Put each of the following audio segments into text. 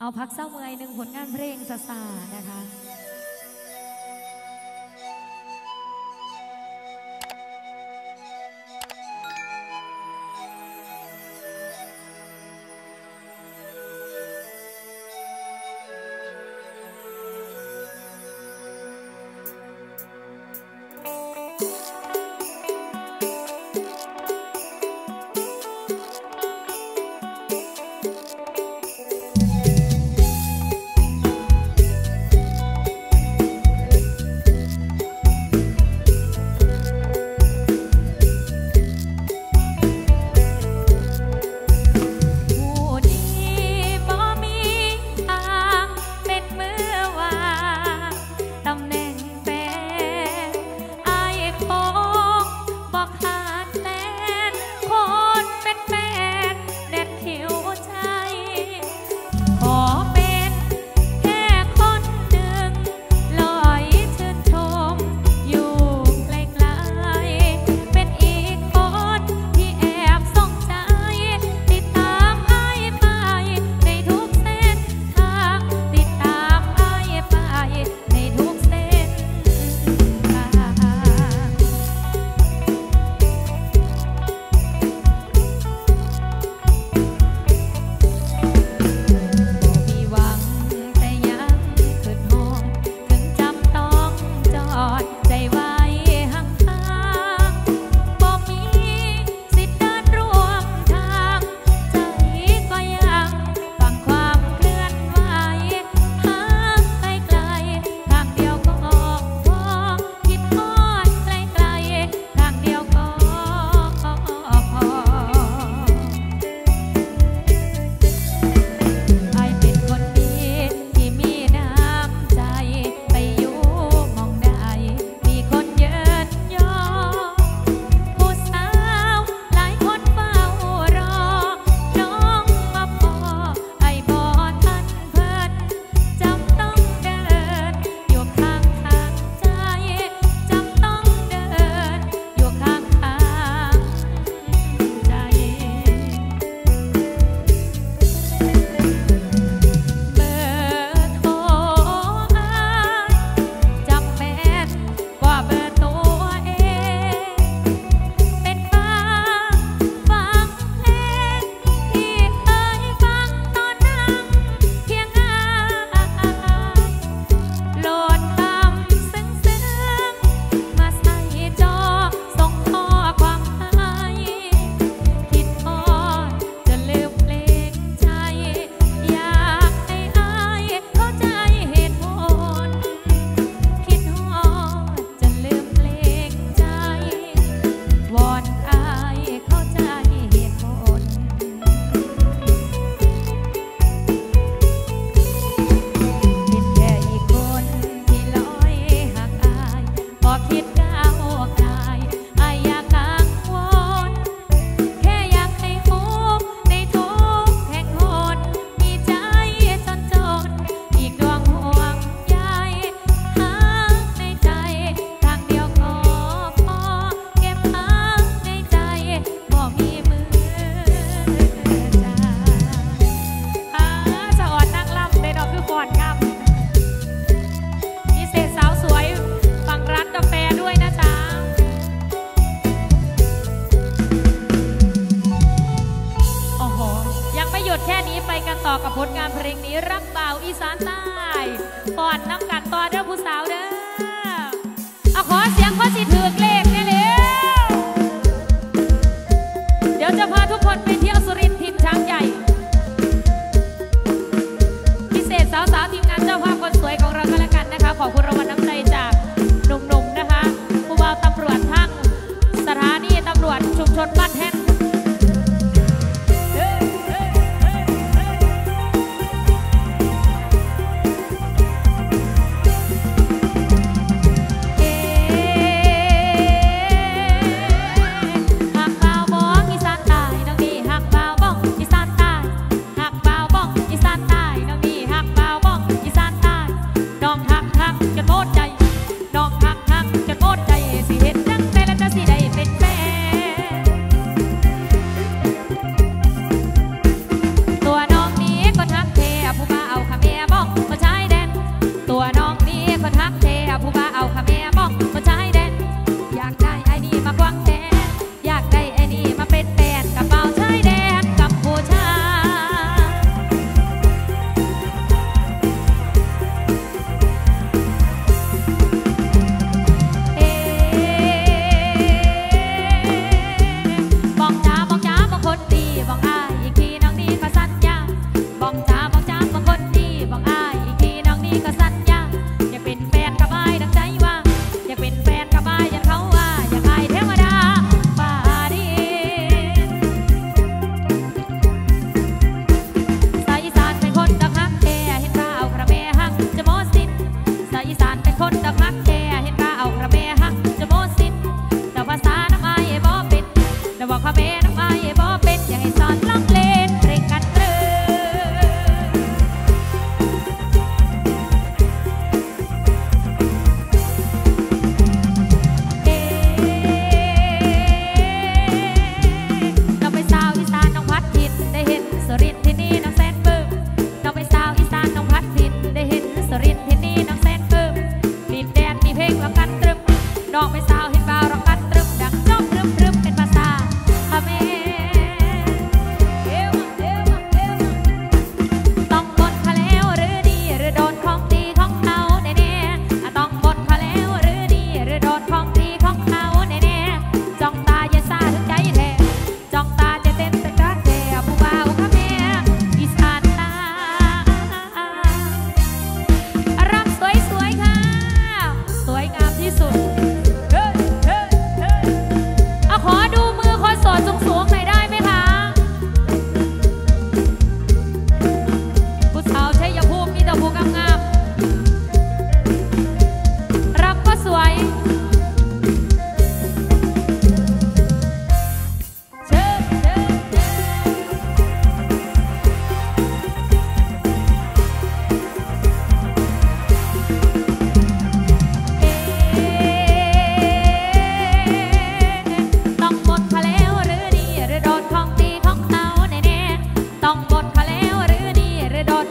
เอาพักเศร้าเมื่อยหนึ่งผลงานเพลงซาซานะคะแค่นี้ไปกันต่อกับผลงานเพลงนี้รักบ่าวอีสานใต้ก่อนน้ำกันต่อเด้อผู้สาวเด้อเอาขอเสียงคนสิถือเลขเนี่ยเร็วเดี๋ยวจะพาทุกคนไปเที่ยวสุรินทร์ถิ่นช้างใหญ่พิเศษสาวๆทีมงานเจ้าภาพคนสวยของเราก็แล้วกันนะคะขอบคุณรางวัลน้ำใจจากหนุ่มๆนะคะผู้บ่าวตำรวจทั้งสถานีตำรวจชุมชนบ้านแท่น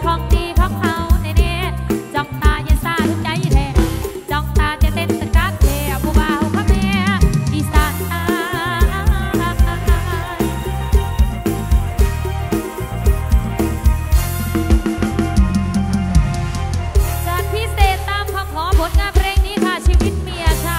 ของดีของเขาแน่ๆจ้องตาอย่าซาทุกใจแท้จ้องตาจะเต้นตะกักแท้ผู้บ่าวข้าแม่อีสานตายจัดพิเศษตามคำขอผลงานเพลงนี้ค่ะชีวิตเมียเช่า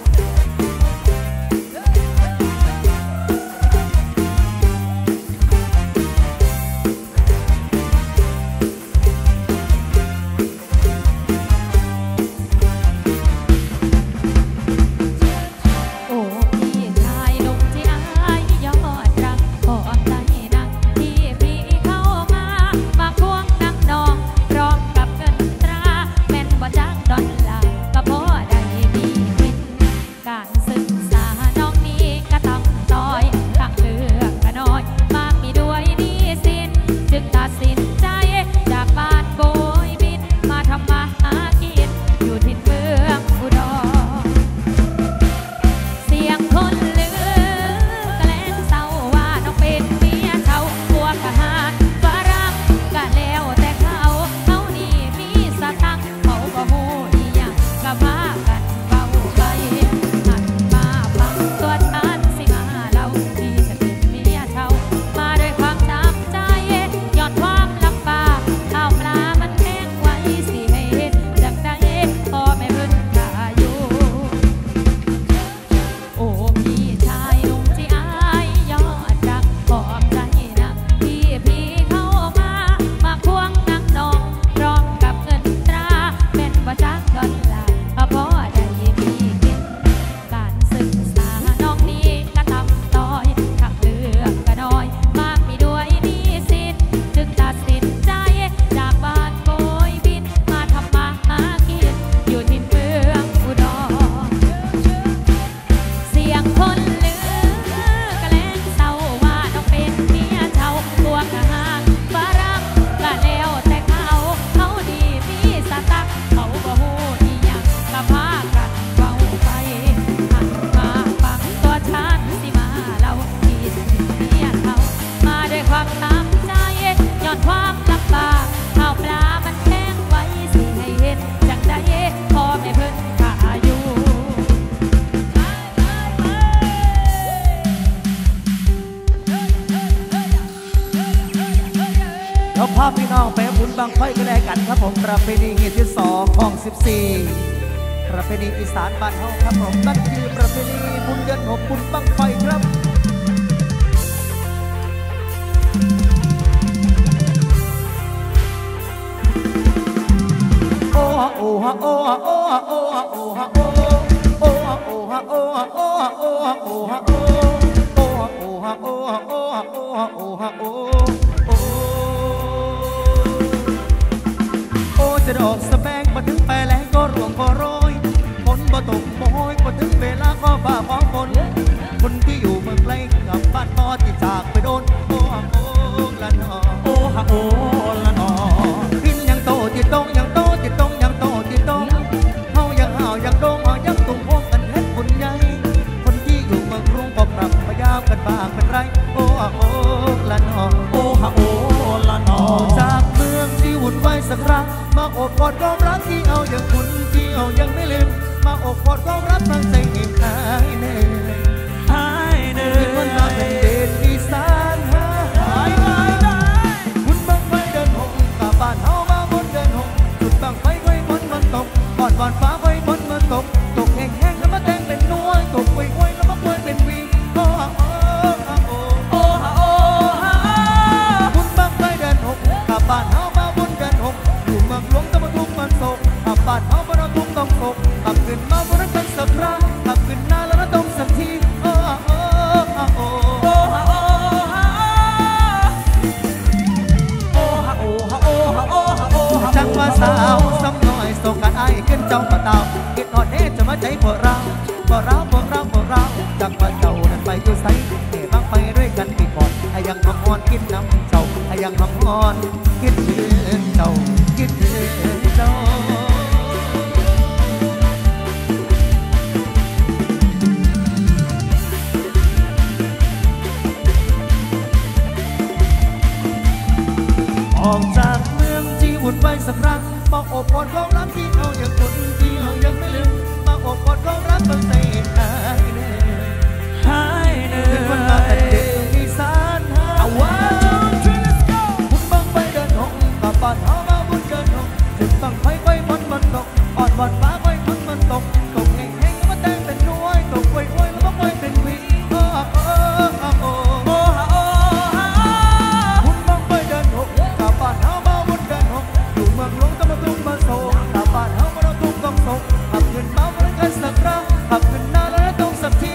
พาพี่น้องไปบุญบังไฟก็ได้กันครับผมประเพณีที่2ของ14ประเพณีอีสานบ้านเฮาครับผมนั่นคือประเพณีบุญเดือน6บุญบังไฟครับโอ้โอ้ฮะโอ้ฮะโอ้ฮะโอ้ฮะโอ้ฮะโอ้โอ้ฮะโอ้ฮะโอ้ฮะโอ้ฮะโอ้ฮะโอ้ฮะโอ้โอ้ฮะโอ้ฮะโอ้ฮะโอ้ฮะโอ้ฮะโอ้จะดอกสะแบงมาถึงไปแล้วก็ร่วงก็โรยฝนบ่ตกบ่โอยพอถึงเวลาก็ฝ่าฟ้องฝนคนที่อยู่เมืองไกลกับบ้านพ่อที่จากไปโดนโอ้ฮะโอ้ละนอโอ้ฮะโอ้ละนอกินยังโตติดตรงยังโตติดตรงยังโตติดตรงเฮายังห่าวยังโด่งเฮายังตุ้งพวงกันเฮ็ดบุญใหญ่คนที่อยู่เมืองกรุงก็ปรับพยายามกันบ้างเป็นไรโอ้ฮะโอ้ละนอโอ้ฮะโอ้ละนอจากเมืองที่วุ่นวายสักครั้งมาโอบกอดความรักที่เอาอย่างคุณที่เอายังไม่ลืมมาโอบกอดความรักฟังใจเงียบหายเน่หายเน่ที่มันมาเป็นเดชอีสานหายได้คุณบังไฟเดินหงกับบ้านเฮามาบนเดินหงจุดบังไฟค่อยฝนมันตกก่อนฟ้าค่อยฝนมันตกตกแห้งๆแล้วมาแทงเป็นนวลตกไวๆแล้วมาควยเป็นวีโอ้ฮะโอ้ฮะโอ้โอ้ฮะโอ้ฮะคุณบังไฟเดินหงกับบ้านเฮามาบนเดินหงอยู่เมืองหลวงตะวันทุกมันโศกขับบ้านเฮาบ่ต้องทุกต้องโศกขับขึ้นมาบ่รักกันสักครั้งขับขึ้นหน้าแล้วนะต้องสักทีโอ้โอ้โอ้โอ้โอ้ฮะโอ้ฮะโอ้ฮะโอ้ฮะโอ้ฮะโอ้ฮะโอ้ฮะจังว่าสาวซ้ำน้อยส่งกันไอ้ขึ้นเจ้าปะเต่าคิดฮอดเด้จะมาใจพวกเราจังว่าเจ้านั้นไปอยู่ไสเอ๋บังไปด้วยกันปีก่อนไอ้ยังหอมฮอนกินน้ำเจ้าไอ้ยังหอมฮอนคิดถึงเจ้าคิดถึงเจ้าออกจากเมืองายสักครั้งมาโอบกอดของรักที่เรายังคุ้นที่เรายังไม่ลืมมาโอบกอดของรักบางใจหายเนื่อยหายเนื่อยเป็นวันมาแต่เด็กอีสานเอาว่าคุณบังไฟเดินหงกับบ้านเฮามาบุญเดินหงจุดบังไฟไฟมันตกอ่อนบอดฟ้าไฟมันตกตกแห้งแห้งมาแต่งเป็นน้อยตกไว้แล้วก็ไฟเป็นวีคุณบังไฟเดินหงกับบ้านเฮามาบุญเดินหงอยู่เมืองหลวงต้องมาตุ้มมาโซ่กับบ้านเฮามาตุ้มต้องโซ่ขับขึ้นมาวันกันสักครั้งขับขึ้นหน้าแล้วต้องสักที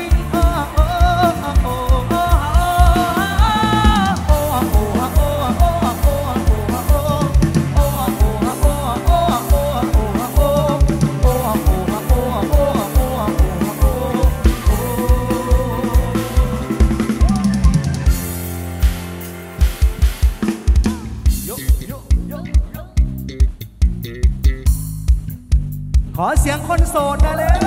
ขอเสียงคนโสดนะเลย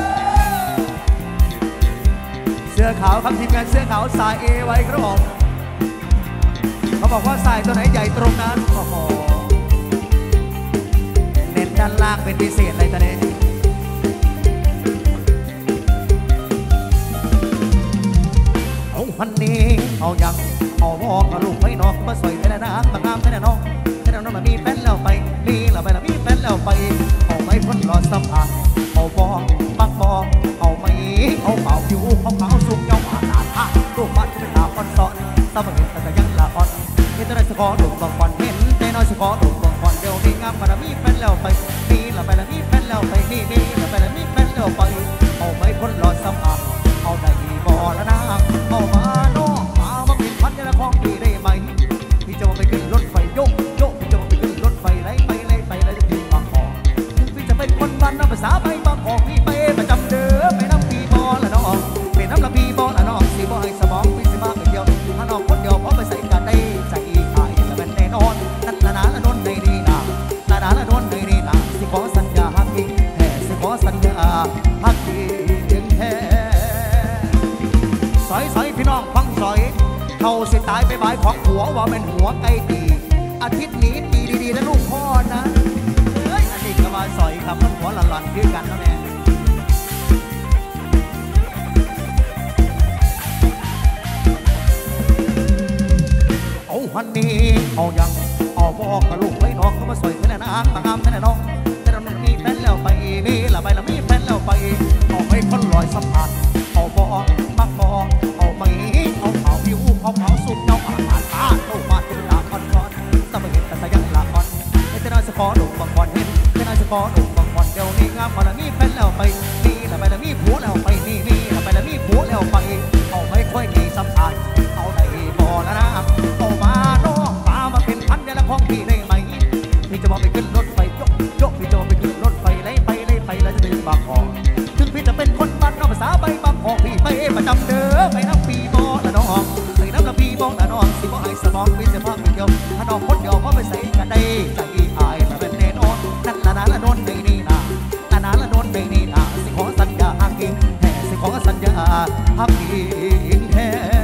เสื้อขาวครับทีมงานเสื้อขาวสายเอไว้ครับผมเขาบอกว่าสายตัวไหนใหญ่ตรงนั้นโอ้โหเน้นด้านล่างเป็นพิเศษเลยตอนนี้เอาวันนี้เอาอย่างเอาบอกเอาลูกไว้นอกมาสวยแต่ละน้ำมางามแต่ละน้องแต่ละน้องมามีแฟนแล้วไปนี่เราไปแล้วมีแฟนแล้วไปเอาไม่พ้นรอสัมผัสเอาบอกบักบอกเอาไม่เอาเป่าผิวเอาขาวสูงเงาหาตาท่ารูปมันจะเป็นตาอ่อนสอนสมัยแต่ยังละอ่อนเห็นแต่ได้สกอดุบางวันเห็นแต่น้อยสกอดุบางวันเดี๋ยวนี้งามมามีแฟนแล้วไปนี่เราไปแล้วมีแฟนแล้วไปนี่เราไปแล้วมีแฟนแล้วไปเอาไม่พ้นรอสัมผัสเอาได้บ่แล้วนะเอามาโน่มาเป็นพันยาของพี่ได้ไหมพี่จะมาไปขึ้นรถไฟโยกโยกพี่จะมาไปขึ้นรถไฟไล่ไปจะถึงบางกอกพี่จะเป็นคนบ้านน้ำภาษาไปบางกอกพี่ไปประจำเด้อไปน้ำพี่บอละน้องไปน้ำละพี่บอละน้องสิบ่ให้สมองพี่สิมาคนเดียวถ้าน้องคนเดียวพอไปใส่กันได้ใจหายจะเป็นแน่นอนนั่นละนาละนนในดีนาละนาละนนในดีนาสิขอสัญญาฮักจริงแท้สิขอสัญญาฮักจริงแท้สอยพี่น้องฟังสอยเขาสิตายไปบายของหัวว่าเป็นหัวไก่ตีอาทิตย์นี้ตีดีๆนะลูกพ่อนะเฮ้ยอันนี้ก็มาสอยครับมันหัวหลั่นๆด้วยกันนะแม่เอาวันนี้เอายังเอาบอกกับลูกไว้น้องเขามาสอยแค่ไหนนะมางามแค่ไหนน้องแต่เรามีแฟนแล้วไปนี่ละไปละมีแฟนแล้วไปเอาไม่คนลอยสัมผัสเอาบอกมักบอกเอาไม่เอาเผาผิวเอาเผาสุกเงาอาหารตาโตมาเป็นตาอ่อนๆสมัยเห็นแต่ยังละอ่อนแต่น้อยสกอดุบางวันเห็นแต่น้อยสกอดุบางวันเดี๋ยวนี้งามมาละมีแฟนแล้วไปนี่ละไปละมีผัวแล้วไปนี่ละไปละมีผัวแล้วไปเอาไม่ค่อยมีสัมผัสเอาได้บ่แล้วนะเอามาโน่มาเป็นพันยาละของพี่ได้ไหมพี่จะมาไปขึ้นรถไฟโยกพี่จะมาไปขึ้นรถไฟไล่ไปแล้วจะถึงบางกอกถึงพี่จะเป็นคนบ้านนอกภาษาไปบางกอกพี่ไปประจำเด้อไปน้ำปีบอละน้องไปน้ำละปีบอละน้องสิบ่ให้สมองพี่จะพักเดียวถ้าน้องคนเดียวพอไปใส่กันได้ใจหายแต่เป็นแน่นอนนั่นละนาละนนในนี่นาละนาละนนในนี่นาสิขอสัญญาฮักจริงแท้สิขอสัญญาฮักจริงแท้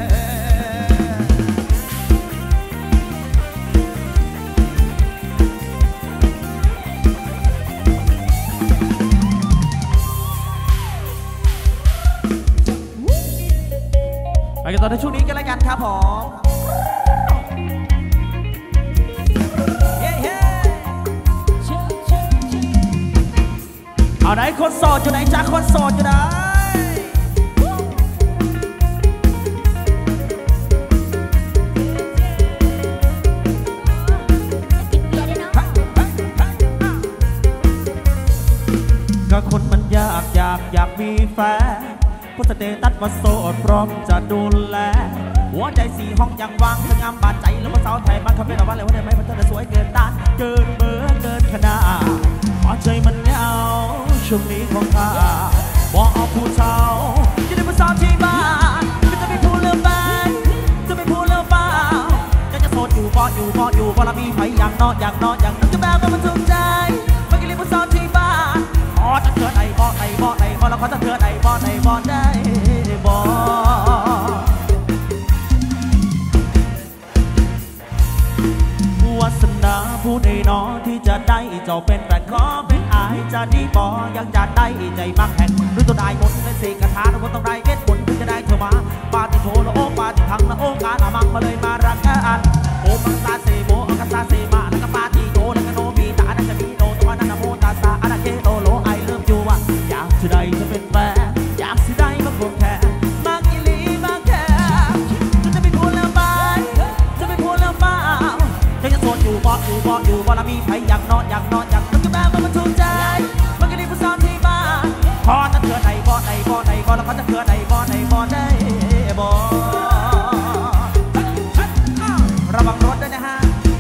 ไปกันต่อในช่วงนี้กันแล้วกันครับผมเอาไหนคนโสดอยู่ไหนจ้าคนโสดอยู่ไหนก็คนมันอยากมีแฟนพุทธเตตัดว่าโสดพร้อมจะดูแลหัวใจสี่ห้องยังวางสงามบาดใจแล้วมาสาวไทยบ้านเขาเป็นอะไรเลยว่าได้ไหมมันเธอสวยเกินต้านเกินเบอร์เกินขนาดพอใจมันเหงาช่วงนี้ของข้าบอกเอาผู้เฒ่าจะได้มาสาวที่บ้านก็จะไม่พูดเรื่องแฟนจะไม่พูดเรื่องเปล่าจะโสดอยู่พอละมีไฟอย่างนอนก็แบบว่ามันถูกใจเมื่อกี้เรียกมาสาวที่บ้านพอจะเกิดไอ้บ่แล้วเขาจะเกิดไอ้บ่ได้บ่วาสนาผู้ใดน้อที่จะจะได้เจ้าเป็นแฟนขอเป็นอายจะดีบอยังจะได้ใจมักแห่งหรือตัวได้หมดในเสกคาถาทุกคนต้องได้เวทมนต์ถึงจะได้เธอมาปาติโถละโอปาติทังละโอกาอามังมาเลยมารักกันโอมังซาเซโบอังกาซาเซมาแล้วก็ปาติโตแล้วก็โนมีตาดังจะมีโนตัวนั้นนะโมตาซาอาราเคโตโลไอเริ่มอยู่ว่าอยากจะได้เธอเป็นแฟนอยากจะได้มาควงแขนมากอีลีมากแค่จะไม่พูดแล้วไปจะไม่พูดแล้วเปล่าจะโสดอยู่บ่แล้วมีใครอยากนอนอยากมันก็แบบมันถูกใจมันก็ดีผู้สาวที่บ้านพอจะเถื่อไหนบ่แล้วก็จะเถื่อไหนบ่ได้บ่ระวังรถด้วยนะฮะ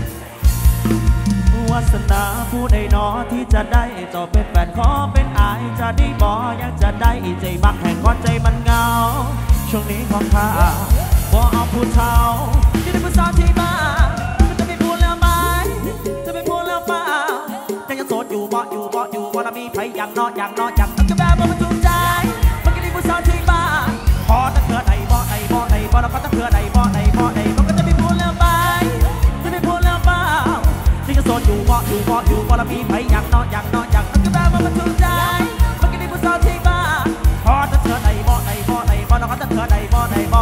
วาสนาผู้ใดหนอที่จะได้เจ้าเป็นแฟนขอเป็นอายจะได้บ่ยังจะได้ใจมักแห่งก้อนใจมันเงาช่วงนี้ของข้าบ่เอาผู้เฒ่าที่ได้ผู้สาวที่บ้านจะไม่พูดแล้วไหมจะไม่พูดแล้วเปล่ายังโสดอยู่บ่แล้วมีใครอยากนอนมันก็แบบมันถูกใจมันก็ดีผู้สาวที่บ้านพอจะเถื่อไหนบ่แล้วก็จะเถื่อไหนบ่มันก็จะไม่พูดแล้วไหมจะไม่พูดแล้วเปล่ายังโสดอยู่บ่แล้วมีใครอยากนอนมันก็แบบมันถูกใจมันก็ดีผู้สาวที่บ้านพอจะเถื่อไหนบ่แล้วก็จะเถื่อไหนบ่ได้บ่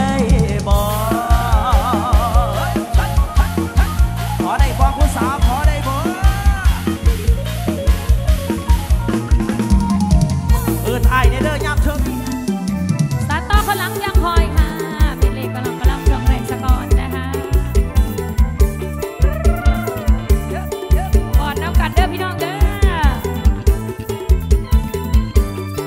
ขอได้บ่ผู้สาวขอได้บ่ไอ้เด้อยามเชิงสตาร์ต่อคนหลังยังคอยค่ะเป็นเลขกำลังช่วงแรกสะก่อนนะคะก่อนน้ำกันเด้อพี่น้องเด้อ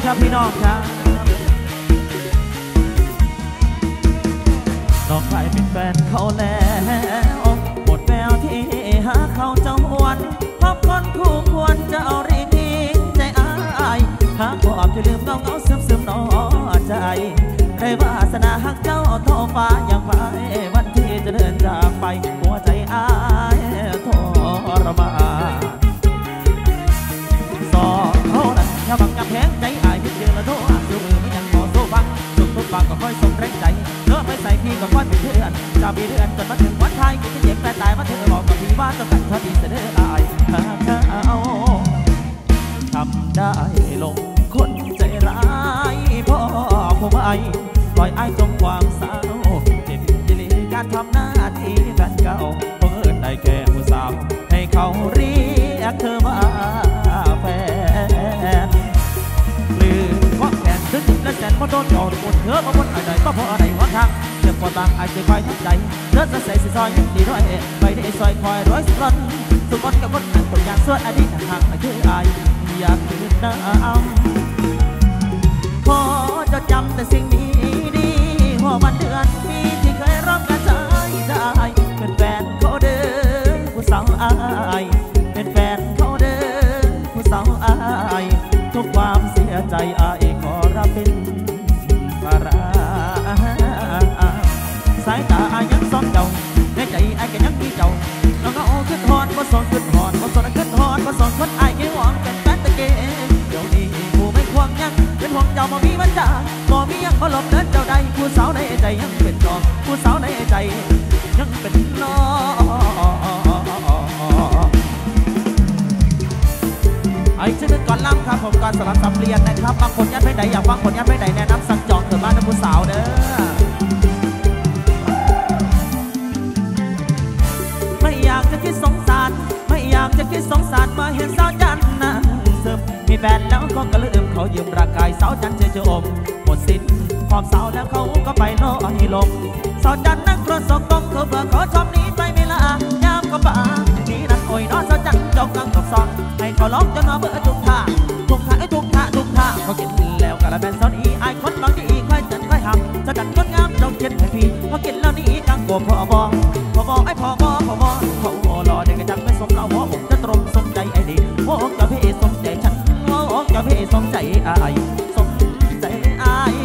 ครับพี่น้องครับน้องใครเป็นแฟนเขาแล้วหมดแววที่หาเขาเจ้าหวนพบคนคู่ควรจะเอารีใจอ้ายหากบอกจะลืมเงาซึมนอใจได้วาสนาหักเจ้าท้องฟ้าอย่างไฟวันที่จะเดินจากไปหัวใจอ้ายทรมานสองเขานั้นอย่าบังอย่าแพงใจอ้ายพิจารณาโทษดูมือไม่ยังพอโซ่ฟังสุขทุกฟังก็ค่อยส่งแรงใจเลิกไม่ใส่พี่ก็ค่อยเป็นเพื่อนจะมีเดือนจนมาถึงวันท้ายกินจะเจ็บแต่ตายมาเธอบอกกับพี่ว่าต้องกันเท่าที่เสนออ้ายหากเขาทำได้ลงคนใจร้ายพ่อผมไอ้ปล่อยไอ้จมความเศร้าเจ็บยิลีการทำหน้าที่แฟนเก่าเปิดได้แค่ผู้สาวให้เขาเรียกเธอว่าแฟนหรือเพราะแขนถึงและแสนมาโดนหยอดบนเธอมาบนอะไรก็เพราะอะไรวันทางเจ็บปวดบางไอ้จะคอยทับใจเธอจะใส่สีซอยดีร้อยไปได้ซอยคอยร้อยสุดร้อนสุดร้อนกับคนนั้นคนอย่างสวดอดีตห่างไอ้คือไอ้อยากคืนน้ำขอจดจำแต่สิ่งดีดีหัววันเดือนปีที่เคยร้องกันใจได้เป็นแฟนเขาเดินผู้สาวอายเป็นแฟนเขาเดินผู้สาวอายทุกความเสียใจอายขอรับเป็นภาระสายตาอายยังซ้อมเจ้าในใจอายก็ยังมีเจ้าน้องเอาขึ้นหอนว่าสอนขึ้นหอนว่าสอนขึ้นหอนว่าสอนคนอายยิ่งหวังเป็นแฟนตะเกียบเดี๋ยวนี้ผู้ไม่ควงยังเป็นห่วงเจ้าบ่มีวันจ่าบ่มียังบ่หลบเดินเจ้าใดผู้สาวในใจยังเป็นน้องผู้สาวในใจยังเป็นน้องไอ้ชื่อก่อนล่ำครับผมก่อนสลับสับเรียนนะครับบางคนยัดไม่ได้อยากฟังคนยัดไม่ได้แนะนำสั่งจองเถิดบ้านผู้สาวเด้อไม่อยากจะคิดสงสารไม่อยากจะคิดสงสารมาเห็นสาวจันนะมีแฟนแล้วก็กระลืมเขายืมร่างกายสาวจันจะอมหมดสิ้นความสาวแล้วเขาก็ไปน้อยลงสาวจันนั่งกรนสกต้องเขาเบื่อเขาชอบหนีไปไม่ละยามก็ป่านี่นั่นโอยน้อสาวจันจ้องกังกับซอนให้เขาร้องจนมาเบื่อทุกท่าทุกท่าทุกท่าทุกท่าเขากินแล้วกะละแบนสาวนี้ไอ้คนบางทีค่อยจันค่อยหักสาวจันคนงามจ้องเจ็ดให้พี่เขากินแล้วนี่กังโกพอบไอ้พอบเขารอเด็กจังไม่สมเราหัวผมจะตรงสมใจไอ้ดีโอ้กับพี่สมใจฉันกับพี่สมใจอายสมใจอาย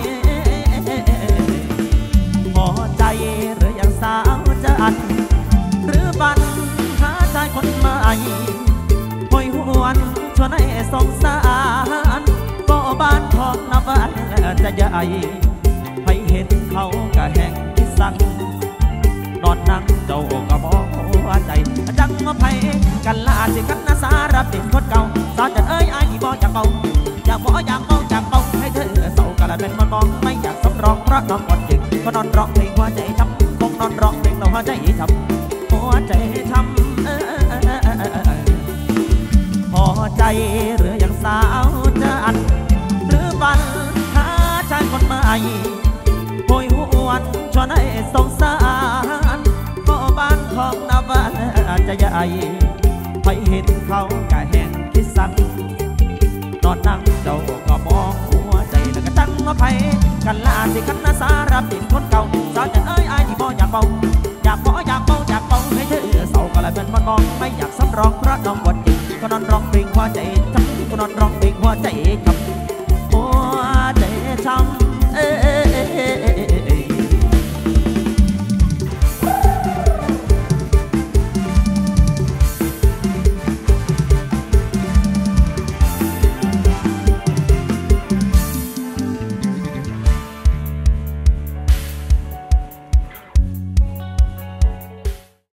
พอใจหรือยังสาวจะอันหรือบันหาใจคนใหม่หอยหวนชวนให้สงสารก็บ้านของน้ำบ้านจะใหญ่ให้เห็นเขาก็แห่งที่สั่งนอนนั่งเจ้าก็มองหัวใจจังมาไพ่กันลาสิกันนะสารับเป็นคนเก่าสาวจันเอ้ยไอ้ที่บอกอยากเบาอยากเบาให้เธอเศร้ากันละเป็นมันมองไม่อยากสำรองเพราะน้องอ่อนจึงก็นอนร้องเพลงหัวใจช้ำคงนอนร้องเพลงเราหัวใจช้ำหัวใจช้ำพอใจหรือยังสาวจันหรือบันหาชายคนใหม่โหยหวนชวนให้สงสารก็บ้านของนาบ้านจะใหญ่ไปเห็นเขากะแห่งคิดสั่งนอนนั่งเจ้าก็มองหัวใจแล้วก็ตั้งมาไพ่กันลาสิกันนะสารับติดคนเก่าสาวจันเอ้ยไอ้ที่บอกอยากเบาให้เธอเศร้าก็เลยเป็นมันมองไม่อยากสำรองเพราะน้องบดจิตก็นอนร้องเพลงหัวใจช้ำก็นอนร้องเพลงหัวใจช้ำ